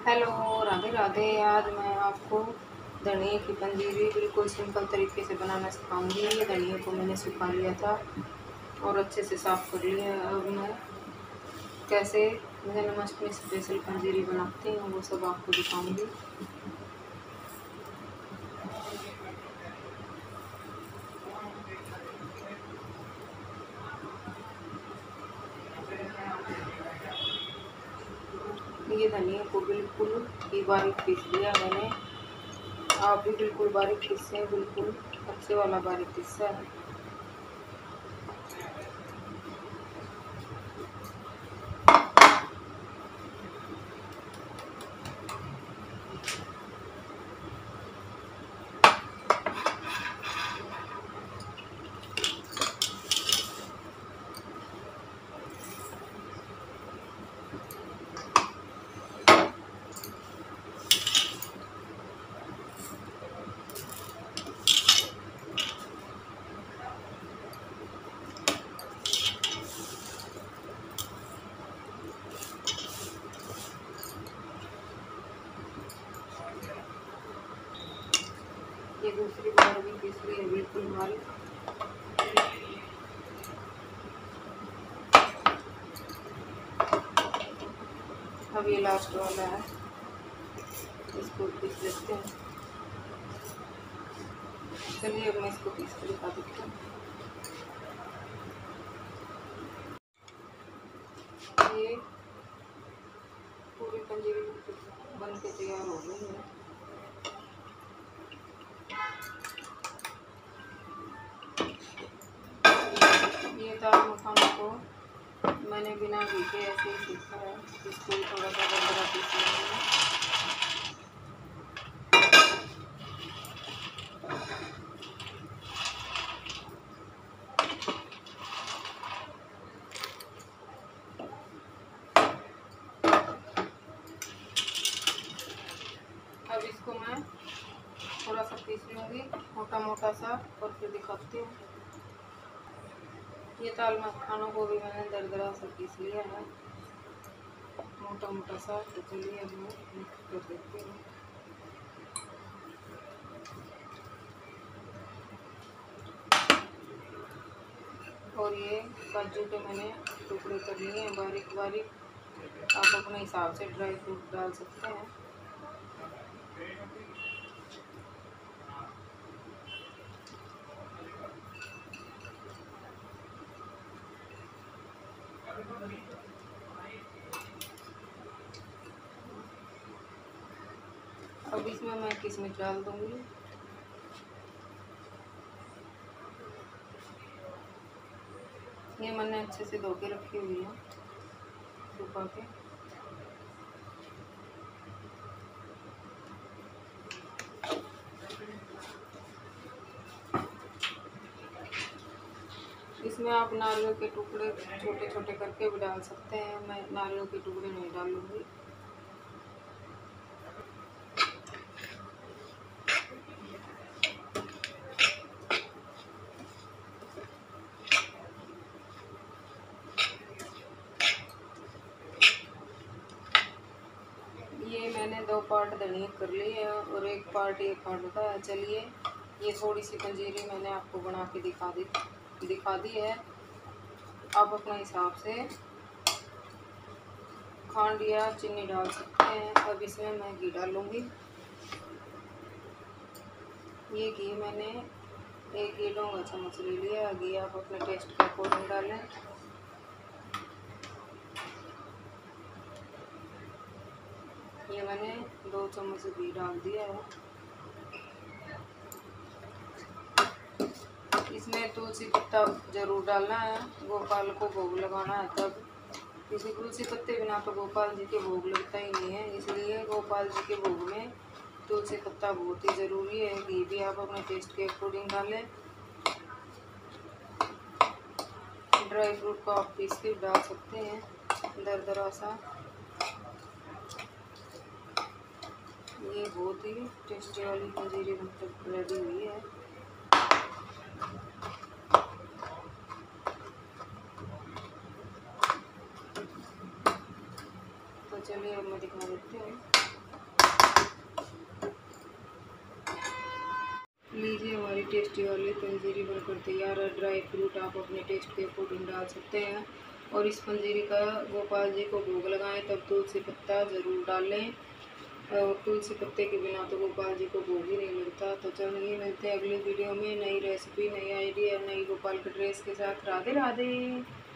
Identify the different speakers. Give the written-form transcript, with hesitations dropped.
Speaker 1: Hello, Radhe Radhe. आज मैं आपको धनिए की पंजीरी बिल्कुल सिंपल तरीके से बनाना सिखाऊंगी। ये धनिए को मैंने सुखा लिया था और अच्छे से साफ़ कर लिया। अब मैं कैसे जन्माष्टमी स्पेशल पंजीरी बनाती हूँ वो सब आपको दिखाऊंगी। ये धनिया को बिल्कुल ही बारीक पीस लिया मैंने। आप भी बिल्कुल बारीक पीसें, बिल्कुल अच्छे वाला बारीक पीसा है। ये दूसरी बार भी पीस ली है बिल्कुल बारीक। अब ये लास्ट वाला है, इसको पीस लेते हैं। चलिए अब मैं इसको पीस कर दिखा देती हूँ। ये पूरी पंजीरी बन के तैयार हो गई है। ये दाल मखाना को मैंने बिना घी के ऐसे ही सीखा है। इसको थोड़ा सा दरदरा पीस लेंगे। अब इसको मैं थोड़ा सा पीस लूँगी मोटा मोटा सा और फिर दिखाती हूँ। ये दाल मखानों को भी मैंने दरदरा सा पीस लिया है मोटा मोटा सा। तो चलिए अब मैं मिक्स कर देती हूँ। और ये काजू के मैंने टुकड़े कर लिए हैं बारीक बारीक। आप अपने हिसाब से ड्राई फ्रूट डाल सकते हैं। अब इसमें मैं किशमिश डाल दूंगी। ये मैंने अच्छे से धो के रखी हुई है सुखा के। इसमें आप नारियल के टुकड़े छोटे छोटे करके भी डाल सकते हैं। मैं नारियल के टुकड़े नहीं डालूंगी। ये मैंने 2 पार्ट धनिया कर लिए है और 1 पार्ट ये काटा है। चलिए ये थोड़ी सी पंजीरी मैंने आपको बना के दिखा दी है। आप अपने हिसाब से खंड या चीनी डाल सकते हैं। अब इसमें मैं घी डालूंगी। ये घी मैंने 1 1.5 चम्मच ले लिया। घी आप अपने टेस्ट के अकॉर्डिंग डालें। ये मैंने 2 चम्मच घी डाल दिया है। इसमें तुलसी पत्ता जरूर डालना है। गोपाल को भोग लगाना है तब। किसी तुलसी पत्ते बिना तो गोपाल जी के भोग लगता ही नहीं है। इसलिए गोपाल जी के भोग में तुलसी पत्ता बहुत ही ज़रूरी है। घी भी आप अपने टेस्ट के अकॉर्डिंग डालें। ड्राई फ्रूट को आप पीस के डाल सकते हैं दरदरा सा। ये बहुत ही टेस्टी वाली पंजीरी मतलब रेडी हुई है। तो चलिए अब मैं दिखा देती हूँ। लीजिए हमारी टेस्टी वाली पंजीरी बनकर तैयार है। ड्राई फ्रूट आप अपने टेस्ट के अकॉर्डिंग डाल सकते हैं। और इस पंजीरी का गोपाल जी को भोग लगाएं तब तुलसी पत्ता ज़रूर डालें, और तुलसी पत्ते के बिना तो गोपाल जी को भोग ही नहीं लगता। तो चलिए मिलते हैं अगली वीडियो में नई रेसिपी, नई आइडिया, नई गोपाल के ड्रेस के साथ। राधे राधे।